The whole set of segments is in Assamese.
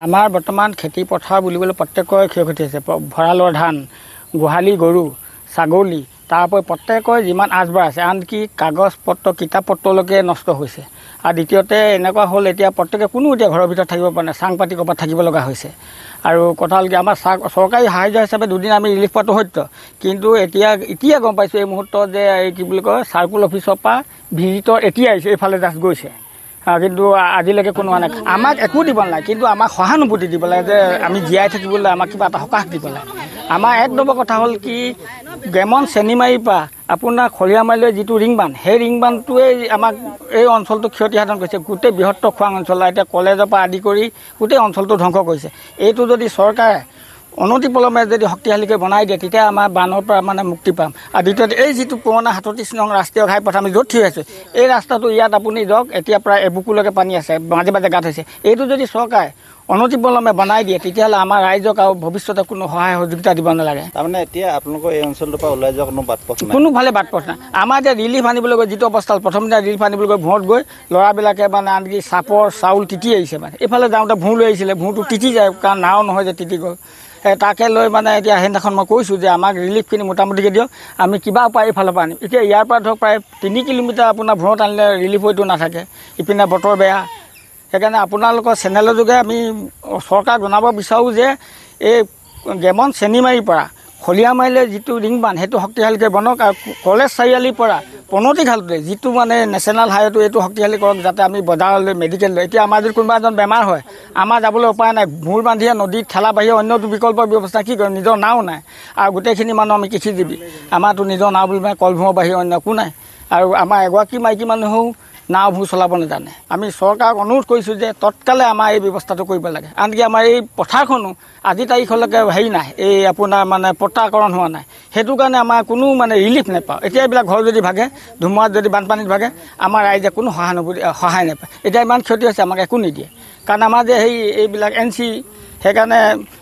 আমাৰ বৰ্তমান খেতি পথাৰ বুলিবলৈ প্ৰত্যেকৰে ক্ষয়ক্ষতি হৈছে। ভঁৰালৰ ধান, গোহালি গৰু, ছাগলী, তাৰ উপৰি প্ৰত্যেকৰে যিমান আচবাৰ আছে, আনকি কাগজ পত্ৰ কিতাপ পত্ৰলৈকে নষ্ট হৈছে। আৰু দ্বিতীয়তে এনেকুৱা হ'ল এতিয়া প্ৰত্যেকে কোনো এতিয়া ঘৰৰ ভিতৰত থাকিব পৰা নাই, চাং পাতি ক'ৰবাত থাকিব লগা হৈছে। আৰু কথা হ'ল কি আমাৰ চৰকাৰী সাহাৰ্য হিচাপে দুদিন আমি ৰিলিফ পোৱাটো সত্য, কিন্তু এতিয়া গম পাইছোঁ এই মুহূৰ্তত যে এই কি বুলি কয় চাৰ্কুল অফিচৰ পৰা ভিজিটৰ এতিয়া আহিছে, এইফালে জাষ্ট গৈছে, কিন্তু আজিলৈকে কোনো নাই। আমাক একো দিব নালাগে, কিন্তু আমাক সহানুভূতি দিব লাগে যে আমি জীয়াই থাকিবলৈ আমাক কিবা এটা সকাহ দিব লাগে। আমাৰ এক নম্বৰ কথা হ'ল কি গেমন চেনিমাৰীৰ পৰা আপোনাৰ খৰিয়ামাৰীলৈ যিটো ৰিং বান্ধ, সেই ৰিং বান্ধটোৱে আমাক এই অঞ্চলটো ক্ষতি সাধন কৰিছে। গোটেই বৃহত্তৰ খোৱাং অঞ্চল, এতিয়া কলেজৰ পৰা আদি কৰি গোটেই অঞ্চলটো ধ্বংস কৰিছে। এইটো যদি চৰকাৰে অনতিপলমে যদি শক্তিশালীকৈ বনাই দিয়ে তেতিয়া আমাৰ বানৰ পৰা মানে মুক্তি পাম। আৰু দ্বিতীয়তে এই যিটো পুৰণা ৩৭ নং ৰাষ্ট্ৰীয় ঘাইপথ আমি য'ত থিয় আছোঁ, এই ৰাস্তাটো ইয়াত আপুনি যাওক, এতিয়া প্ৰায় এবুকুলৈকে পানী আছে, মাজে মাজে গাঁত হৈছে। এইটো যদি চৰকাৰে অনতিপলমে বনাই দিয়ে তেতিয়াহ'লে আমাৰ ৰাইজক আৰু ভৱিষ্যতে কোনো সহায় সহযোগিতা দিব নালাগে। তাৰমানে এতিয়া আপোনালোকৰ এই অঞ্চলটোৰ পৰা ওলাই যোৱা কোনো বাট পথ নাই, কোনোফালে বাট পথ নাই। আমাৰ এতিয়া ৰিলিফ আনিবলৈ গৈ যিটো অৱস্থা প্ৰথম দিনা ৰিলিফ আনিবলৈ গৈ ভোঁত গৈ ল'ৰাবিলাকে মানে আনকি চাপৰ চাউল তিতি আহিছে, মানে এইফালে যাওঁতে ভোঁ লৈ আহিছিলে, ভোঁটো তিতি যায় কাৰণ নাও নহয় যে তিতি গ'ল। তাকে লৈ মানে এতিয়া সেইদিনাখন মই কৈছোঁ যে আমাক ৰিলিফখিনি মোটামুটিকৈ দিয়ক, আমি কিবা উপায় এইফালৰ পৰা আনিম। এতিয়া ইয়াৰ পৰা ধৰক প্ৰায় 3 কিলোমিটাৰ আপোনাৰ ভোঁত আনিলে ৰিলিফ হয়তো নাথাকে, ইপিনে বতৰ বেয়া। সেইকাৰণে আপোনালোকৰ চেনেলৰ যোগে আমি চৰকাৰক জনাব বিচাৰোঁ যে এই গেমন চেনিমাৰীৰ পৰা খলিয়ামাৰীলৈ যিটো ৰিং বান্ধ সেইটো শক্তিশালীকৈ বনাওক, আৰু কলেজ চাৰিআলিৰ পৰা পনতিঘাটলৈ যিটো মানে নেশ্যনেল হাইৱেটো এইটো শক্তিশালী কৰক, যাতে আমি বজাৰলৈ মেডিকেললৈ এতিয়া আমাৰ যদি কোনোবা এজন বেমাৰ হয় আমাৰ যাবলৈ উপায় নাই, ভূৰ বান্ধিয়ে নদীত ঠেলা বাহিৰে অন্যটো বিকল্পৰ ব্যৱস্থা কি কৰিম, নিজৰ নাও নাই। আৰু গোটেইখিনি মানুহ আমি কৃষিজীৱী, আমাৰতো নিজৰ নাও বুলি মানে কলভূৰ বাহিৰে অন্য একো নাই। আৰু আমাৰ এগৰাকী মাইকী মানুহেও নাও ভূ চলাব নাজানে। আমি চৰকাৰক অনুৰোধ কৰিছোঁ যে তৎকালে আমাৰ এই ব্যৱস্থাটো কৰিব লাগে। আনকি আমাৰ এই পথাৰখনো আজি তাৰিখলৈকে হেৰি নাই, এই আপোনাৰ মানে পট্টাকৰণ হোৱা নাই, সেইটো কাৰণে আমাৰ কোনো মানে ৰিলিফ নাপাওঁ। এতিয়া এইবিলাক ঘৰ যদি ভাগে, ধুমুহাত যদি বানপানীত ভাগে, আমাৰ ৰাইজে কোনো সহায় নাপায়। এতিয়া ইমান ক্ষতি হৈছে, আমাক একো নিদিয়ে, কাৰণ আমাৰ যে এইবিলাক NC, সেইকাৰণে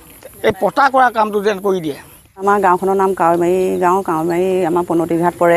এই পট্টা কৰা কামটো যেন কৰি দিয়ে। আমাৰ গাঁওখনৰ নাম কাৱৈমাৰী গাঁও, কাৱৈমাৰী আমাৰ পনতিঘাট পৰে।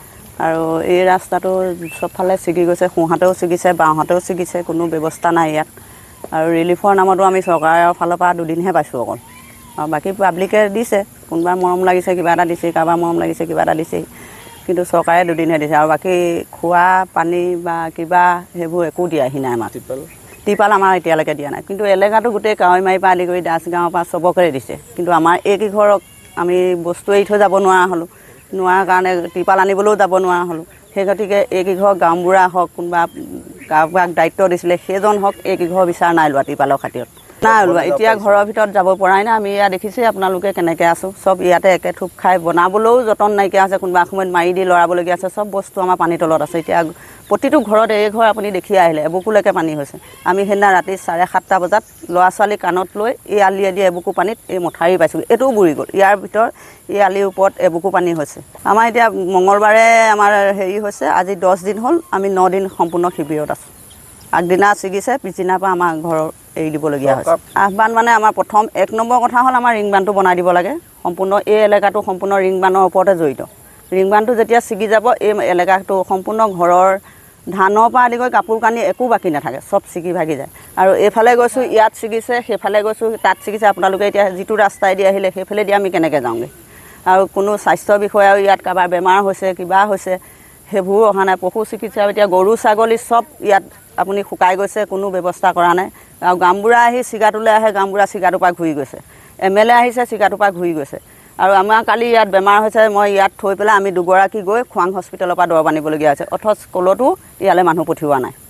আৰু এই ৰাস্তাটো চবফালে ছিগি গৈছে, সোঁহাতেও ছিগিছে, বাওঁহাতেও ছিগিছে, কোনো ব্যৱস্থা নাই ইয়াত। আৰু ৰিলিফৰ নামতো আমি চৰকাৰৰ ফালৰ পৰা দুদিনহে পাইছোঁ অকল, আৰু বাকী পাব্লিকে দিছে, কোনোবা মৰম লাগিছে কিবা এটা দিছে, কাৰোবাৰ মৰম লাগিছে কিবা এটা দিছে, কিন্তু চৰকাৰে দুদিনহে দিছে। আৰু বাকী খোৱা পানী বা কিবা সেইবোৰ একো দিয়াহি নাই আমাক। টিপাল আমাৰ এতিয়ালৈকে দিয়া নাই, কিন্তু এলেকাটো গোটেই কাৱৈমাৰীৰ পৰা আদি কৰি দাসগাঁৱৰ পৰা চবকে দিছে, কিন্তু আমাৰ এইকেইঘৰক আমি বস্তু এৰি থৈ যাব নোৱাৰা হ'লোঁ, নোৱাৰা কাৰণে টিপাল আনিবলৈও যাব নোৱাৰা হ'লোঁ। সেই গতিকে এইকেইঘৰ গাঁওবুঢ়া হওক, কোনোবা কাৰোবাক দায়িত্ব দিছিলে সেইজন হওক, এইকেইঘৰ বিচাৰ নাই লোৱা টিপালৰ খাতিৰত, নাই ওলোৱা। এতিয়া ঘৰৰ ভিতৰত যাব পৰাই নাই। আমি ইয়াত দেখিছেই আপোনালোকে কেনেকৈ আছোঁ, চব ইয়াতে একে থোপ খাই, বনাবলৈও যতন নাইকিয়া আছে, কোনোবা সময়ত মাৰি দি লৰাবলগীয়া আছে, চব বস্তু আমাৰ পানীৰ তলত আছে। এতিয়া প্ৰতিটো ঘৰত এই ঘৰ আপুনি দেখি আহিলে এবুকুলৈকে পানী হৈছে। আমি সেইদিনা ৰাতি 7:30 বজাত ল'ৰা ছোৱালী কাণত লৈ এই আলিয়েদি এবুকু পানীত এই মথাউৰি পাইছোঁ, এইটোও বুৰি গ'ল। ইয়াৰ ভিতৰত এই আলিৰ ওপৰত এবুকু পানী হৈছে। আমাৰ এতিয়া মঙলবাৰে আমাৰ হেৰি হৈছে, আজি 10 দিন হ'ল, আমি 9 দিন সম্পূৰ্ণ শিবিৰত আছোঁ। আগদিনা ছিগিছে, পিছদিনাৰ পৰা আমাৰ ঘৰৰ এৰি দিবলগীয়া হৈছে। আহ্বান মানে আমাৰ প্ৰথম 1 নম্বৰ কথা হ'ল আমাৰ ৰিং বান্ধটো বনাই দিব লাগে। সম্পূৰ্ণ এই এলেকাটো সম্পূৰ্ণ ৰিং বান্ধৰ ওপৰতে জড়িত। ৰিং বান্ধটো যেতিয়া ছিগি যাব, এই এলেকাটো সম্পূৰ্ণ ঘৰৰ ধানৰ পৰা আদি কৰি কাপোৰ কানি একো বাকী নাথাকে, চব ছিগি ভাগি যায়। আৰু এইফালে গৈছোঁ ইয়াত ছিগিছে, সেইফালে গৈছোঁ তাত ছিগিছে। আপোনালোকে এতিয়া যিটো ৰাস্তাইদি আহিলে সেইফালেদি আমি কেনেকৈ যাওঁগৈ? আৰু কোনো স্বাস্থ্য বিষয়াও ইয়াত কাৰোবাৰ বেমাৰ হৈছে, কিবা হৈছে, সেইবোৰো অহা নাই। পশু চিকিৎসা এতিয়া গৰু ছাগলী চব ইয়াত আপুনি শুকাই গৈছে, কোনো ব্যৱস্থা কৰা নাই। আৰু গাঁওবুঢ়া আহি চিগাটোলৈ আহে, গাঁওবুঢ়া চিগাটোৰ পৰা ঘূৰি গৈছে, MLA আহিছে চিগাটোৰ পৰা ঘূৰি গৈছে। আৰু আমাৰ কালি ইয়াত বেমাৰ হৈছে, মই ইয়াত থৈ পেলাই আমি দুগৰাকী গৈ খোৱাং হস্পিটেলৰ পৰা দৰৱ আনিবলগীয়া হৈছে, অথচ কলতো ইয়ালৈ মানুহ পঠিওৱা নাই।